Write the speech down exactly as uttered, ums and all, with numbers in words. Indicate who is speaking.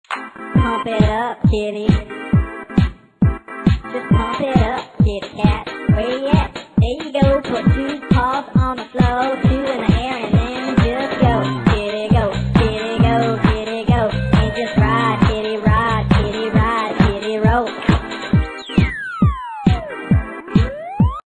Speaker 1: Pump it up, kitty. Just pump it up, kitty cat. Where you at? There you go. Put two